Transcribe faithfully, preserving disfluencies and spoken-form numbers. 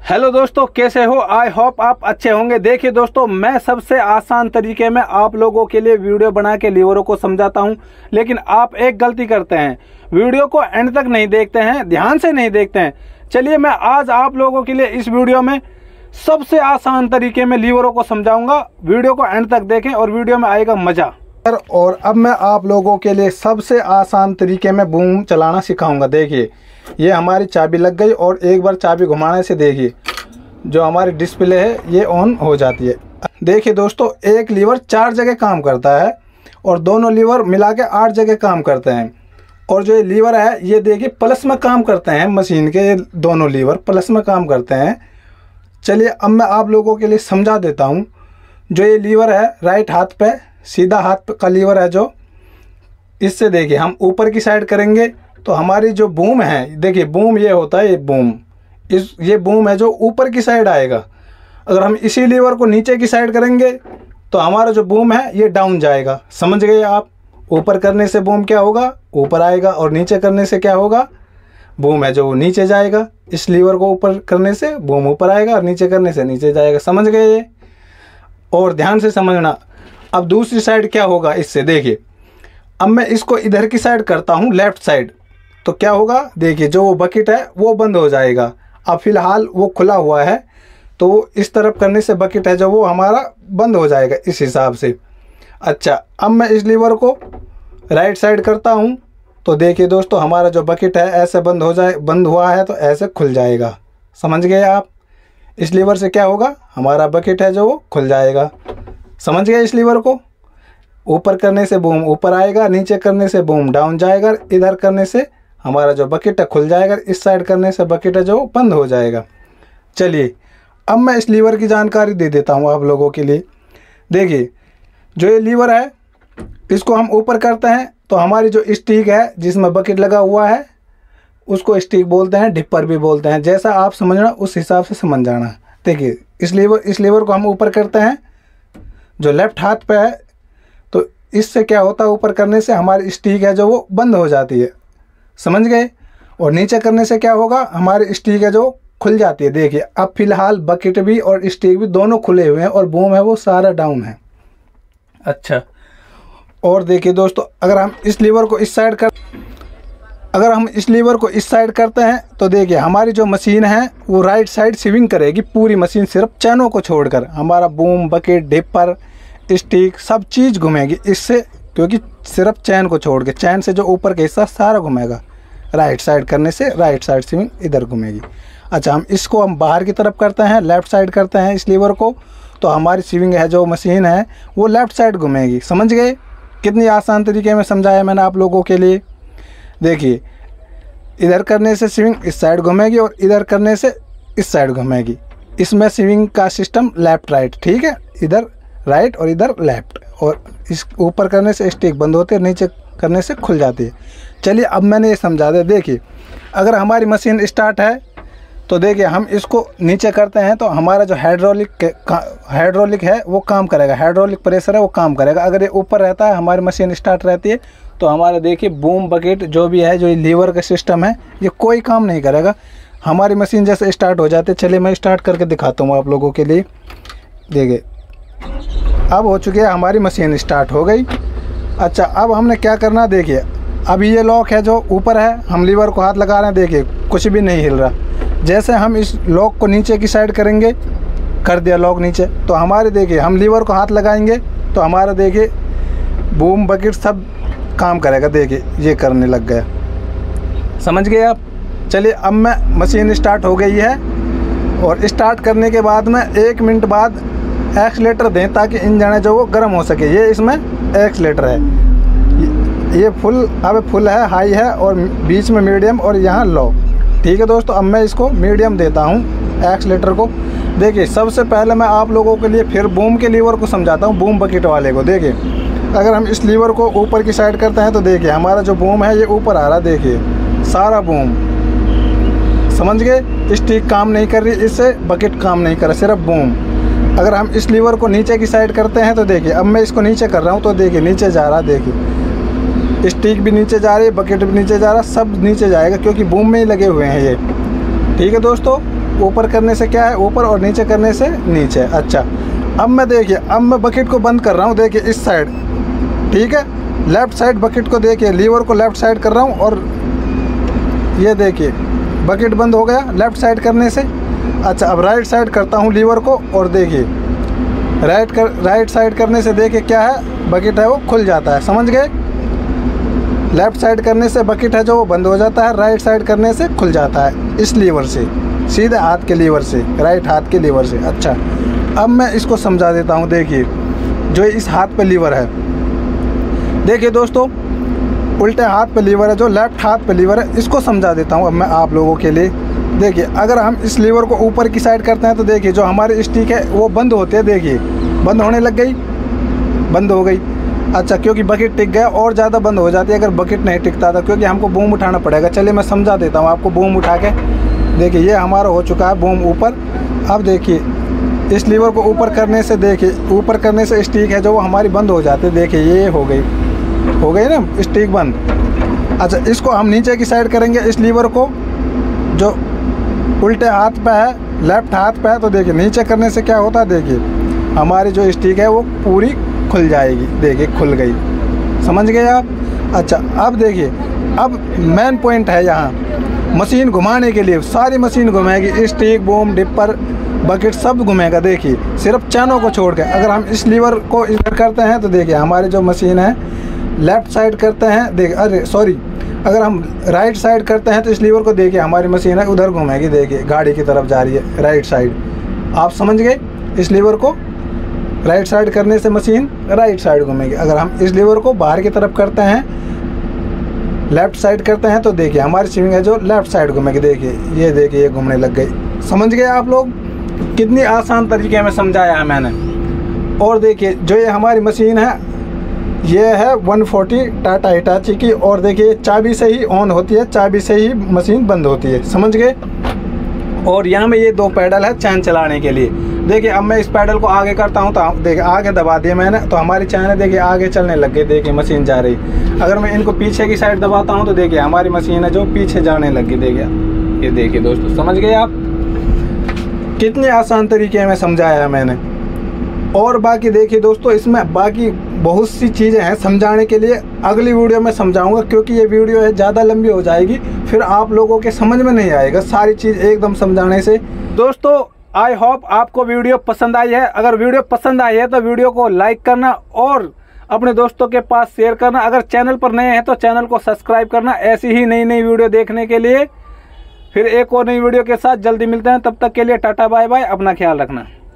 Hello दोस्तों, कैसे हो? आई होप आप अच्छे होंगे। देखिए दोस्तों, मैं सबसे आसान तरीके में आप लोगों के लिए वीडियो बना के लीवरों को समझाता हूं, लेकिन आप एक गलती करते हैं, वीडियो को एंड तक नहीं देखते हैं, ध्यान से नहीं देखते हैं। चलिए मैं आज आप लोगों के लिए इस वीडियो में सबसे आसान तरीके में लीवरों को समझाऊंगा। वीडियो को एंड तक देखें और वीडियो में आएगा मज़ा। और अब मैं आप लोगों के लिए सबसे आसान तरीके में बूम चलाना सिखाऊंगा। देखिए, ये हमारी चाबी लग गई और एक बार चाबी घुमाने से देखिए जो हमारी डिस्प्ले है ये ऑन हो जाती है। देखिए दोस्तों, एक लीवर चार जगह काम करता है और दोनों लीवर मिला के आठ जगह काम करते हैं। और जो ये लीवर है ये देखिए प्लस में काम करते हैं, मशीन के ये दोनों लीवर प्लस में काम करते हैं। चलिए अब मैं आप लोगों के लिए समझा देता हूँ। जो ये लीवर है राइट हाथ पे, सीधा हाथ का लीवर है जो, इससे देखिए हम ऊपर की साइड करेंगे तो हमारी जो बूम है, देखिए बूम ये होता है, ये बूम इस ये बूम है जो ऊपर की साइड आएगा। अगर हम इसी लीवर को नीचे की साइड करेंगे तो हमारा जो बूम है ये डाउन जाएगा। समझ गए आप? ऊपर करने से बूम क्या होगा, ऊपर आएगा, और नीचे करने से क्या होगा, बूम है जो वो नीचे जाएगा। इस लीवर को ऊपर करने से बूम ऊपर आएगा और नीचे करने से नीचे जाएगा। समझ गए ये? और ध्यान से समझना। अब दूसरी साइड क्या होगा इससे, देखिए अब मैं इसको इधर की साइड करता हूँ, लेफ्ट साइड, तो क्या होगा, देखिए जो वो बकेट है वो बंद हो जाएगा। अब फिलहाल वो खुला हुआ है तो इस तरफ करने से बकेट है जो वो हमारा बंद हो जाएगा इस हिसाब से। अच्छा, अब मैं इस लीवर को राइट साइड करता हूँ तो देखिए दोस्तों हमारा जो बकेट है ऐसे बंद हो जाए, बंद हुआ है तो ऐसे खुल जाएगा। समझ गए आप? इस लीवर से क्या होगा, हमारा बकेट है जो वो खुल जाएगा। समझ गए? इस लीवर को ऊपर करने से बूम ऊपर आएगा, नीचे करने से बूम डाउन जाएगा, इधर करने से हमारा जो बकेट है खुल जाएगा, इस साइड करने से बकेट है जो बंद हो जाएगा। चलिए अब मैं इस लीवर की जानकारी दे देता हूँ आप लोगों के लिए। देखिए जो ये लीवर है इसको हम ऊपर करते हैं तो हमारी जो स्टिक है जिसमें बकेट लगा हुआ है उसको स्टिक बोलते हैं, डिपर भी बोलते हैं। जैसा आप समझना उस हिसाब से समझ जाना। देखिए इस लीवर इस लीवर को हम ऊपर करते हैं जो लेफ्ट हाथ पे है, तो इससे क्या होता है, ऊपर करने से हमारी स्टिक है जो वो बंद हो जाती है। समझ गए? और नीचे करने से क्या होगा, हमारी स्टिक है जो खुल जाती है। देखिए अब फिलहाल बकेट भी और स्टिक भी दोनों खुले हुए हैं और बूम है वो सारा डाउन है। अच्छा, और देखिए दोस्तों अगर हम इस लीवर को इस साइड कर अगर हम इस लीवर को इस साइड करते हैं तो देखिए हमारी जो मशीन है वो राइट साइड स्विंग करेगी, पूरी मशीन सिर्फ चैनों को छोड़कर। हमारा बूम, बकेट, डिपर, स्टिक सब चीज़ घूमेगी इससे, क्योंकि सिर्फ चैन को छोड़ के, चैन से जो ऊपर का हिस्सा सारा घूमेगा। राइट साइड करने से राइट साइड स्विंग इधर घूमेगी। अच्छा, हम इसको हम बाहर की तरफ करते हैं, लेफ़्ट साइड करते हैं इस लीवर को, तो हमारी स्विंग है जो मशीन है वो लेफ़्ट साइड घूमेगी। समझ गए? कितनी आसान तरीके में समझाया मैंने आप लोगों के लिए। देखिए इधर करने से स्विंग इस साइड घूमेगी और इधर करने से इस साइड घूमेगी। इसमें स्विंग का सिस्टम लेफ़्ट राइट, ठीक है, इधर राइट और इधर लेफ़्ट। और इस ऊपर करने से स्टिक बंद होती है, नीचे करने से खुल जाती है। चलिए अब मैंने ये समझा दिया। देखिए अगर हमारी मशीन स्टार्ट है तो देखिए हम इसको नीचे करते हैं तो हमारा जो हाइड्रोलिक हाइड्रोलिक है वो काम करेगा, हाइड्रोलिक प्रेशर है वो काम करेगा। अगर ये ऊपर रहता है, हमारी मशीन स्टार्ट रहती है, तो हमारा देखिए बूम, बकेट जो भी है, जो लीवर का सिस्टम है, ये कोई काम नहीं करेगा। हमारी मशीन जैसे स्टार्ट हो जाती है। चलिए मैं स्टार्ट करके दिखाता हूँ आप लोगों के लिए। देखिए अब हो चुकी है हमारी मशीन, स्टार्ट हो गई। अच्छा, अब हमने क्या करना, देखिए अभी ये लॉक है जो ऊपर है, हम लीवर को हाथ लगा रहे हैं, देखिए कुछ भी नहीं हिल रहा। जैसे हम इस लॉक को नीचे की साइड करेंगे, कर दिया लॉक नीचे, तो हमारे देखिए हम लीवर को हाथ लगाएंगे तो हमारा देखिए बूम, बकेट सब काम करेगा। देखिए ये करने लग गया। समझ गए आप? चलिए अब मैं मशीन स्टार्ट हो गई है और स्टार्ट करने के बाद में एक मिनट बाद एक्सीलेटर दें ताकि इंजन है जो वो गर्म हो सके। ये इसमें एक्सीलेटर है, ये फुल, अब फुल है, हाई है, और बीच में मीडियम और यहाँ लो। ठीक है दोस्तों, अब मैं इसको मीडियम देता हूँ एक्सीलेटर को। देखिए सबसे पहले मैं आप लोगों के लिए फिर बूम के लीवर को समझाता हूँ, बूम बकेट वाले को। देखिए अगर हम इस लीवर को ऊपर की साइड करते हैं तो देखिए हमारा जो बूम है ये ऊपर आ रहा है, देखिए सारा बूम। समझ गए? स्टिक काम नहीं कर रही, इससे बकेट काम नहीं कर रहा, सिर्फ बूम। अगर हम इस लीवर को नीचे की साइड करते हैं तो देखिए अब मैं इसको नीचे कर रहा हूँ तो देखिए नीचे जा रहा, देखिए स्टिक भी नीचे जा रही है, बकेट भी नीचे जा रहा, सब नीचे जाएगा क्योंकि बूम में ही लगे हुए हैं ये। ठीक है दोस्तों, ऊपर करने से क्या है ऊपर और नीचे करने से नीचे। अच्छा अब मैं देखिए अब मैं बकेट को बंद कर रहा हूँ, देखिए इस साइड, ठीक है, लेफ़्ट साइड बकेट को देखिए, लीवर को लेफ़्ट साइड कर रहा हूँ और ये देखिए बकेट बंद हो गया लेफ़्ट साइड करने से। अच्छा अब राइट साइड करता हूँ लीवर को और देखिए राइट कर राइट साइड करने से देखिए क्या है बकेट है वो खुल जाता है, समझ गए। लेफ़्ट साइड करने से बकेट है जो वो बंद हो जाता है, राइट साइड करने से खुल जाता है इस लीवर से, सीधे हाथ के लीवर से, राइट हाथ के लीवर से। अच्छा अब मैं इसको समझा देता हूँ। देखिए जो इस हाथ पे लीवर है, देखिए दोस्तों उल्टे हाथ पे लीवर है, जो लेफ़्ट हाथ पे लीवर है, इसको समझा देता हूँ अब मैं आप लोगों के लिए। देखिए अगर हम इस लीवर को ऊपर की साइड करते हैं तो देखिए जो हमारी स्टिक है वो बंद होते हैं, देखिए बंद होने लग गई, बंद हो गई। अच्छा क्योंकि बकेट टिक गया और ज़्यादा बंद हो जाती है अगर बकेट नहीं टिकता था, क्योंकि हमको बूम उठाना पड़ेगा। चलिए मैं समझा देता हूँ आपको बूम उठा के। देखिए ये हमारा हो चुका है बूम ऊपर। अब देखिए इस लीवर को ऊपर करने से, देखिए ऊपर करने से स्टिक है जो वो हमारी बंद हो जाती है, देखिए ये हो गई, हो गई ना स्टिक बंद। अच्छा इसको हम नीचे की साइड करेंगे, इस लीवर को जो उल्टे हाथ पे है, लेफ़्ट हाथ पे है, तो देखिए नीचे करने से क्या होता है, देखिए हमारी जो स्टिक है वो पूरी खुल जाएगी, देखिए खुल गई, समझ गए आप। अच्छा अब देखिए अब मेन पॉइंट है यहाँ, मशीन घुमाने के लिए सारी मशीन घुमाएगी, स्टिक बूम डिपर बकेट सब घूमेगा। देखिए सिर्फ चैनों को छोड़ के अगर हम इस लीवर को इधर करते हैं तो देखिए हमारी जो मशीन है लेफ़्ट साइड करते हैं, देख अरे सॉरी अगर हम राइट साइड करते हैं तो इस लीवर को देखिए हमारी मशीन है उधर घूमेगी, देखिए गाड़ी की तरफ जा रही है राइट साइड। आप समझ गए, इस लीवर को राइट साइड करने से मशीन राइट साइड घूमेगी। अगर हम इस लीवर को बाहर की तरफ करते हैं, लेफ़्ट साइड करते हैं, तो देखिए हमारी स्विंग है जो लेफ़्ट साइड घूमेगी, देखिए ये देखिए ये घूमने लग गई। समझ गए आप लोग, कितनी आसान तरीके में समझाया है मैंने। और देखिए जो ये हमारी मशीन है ये है वन फोर्टी टाटा हिटाची की, और देखिए चाबी से ही ऑन होती है, चाबी से ही मशीन बंद होती है, समझ गए। और यहाँ में ये दो पैडल है चैन चलाने के लिए। देखिए अब मैं इस पैडल को आगे करता हूँ तो देखिए आगे दबा दिया मैंने, तो हमारी चैन है देखिए आगे चलने लग गई, देखिए मशीन जा रही। अगर मैं इनको पीछे की साइड दबाता हूँ तो देखिए हमारी मशीन है जो पीछे जाने लग गई, देखिए ये देखिए दोस्तों, समझ गए आप, कितने आसान तरीके में समझाया है मैंने। और बाकी देखिए दोस्तों इसमें बाकी बहुत सी चीज़ें हैं समझाने के लिए, अगली वीडियो में समझाऊंगा, क्योंकि ये वीडियो है ज़्यादा लंबी हो जाएगी, फिर आप लोगों के समझ में नहीं आएगा सारी चीज़ एकदम समझाने से। दोस्तों आई होप आपको वीडियो पसंद आई है। अगर वीडियो पसंद आई है तो वीडियो को लाइक करना और अपने दोस्तों के पास शेयर करना। अगर चैनल पर नए हैं तो चैनल को सब्सक्राइब करना ऐसी ही नई नई वीडियो देखने के लिए। फिर एक और नई वीडियो के साथ जल्दी मिलते हैं, तब तक के लिए टाटा बाय बाय, अपना ख्याल रखना।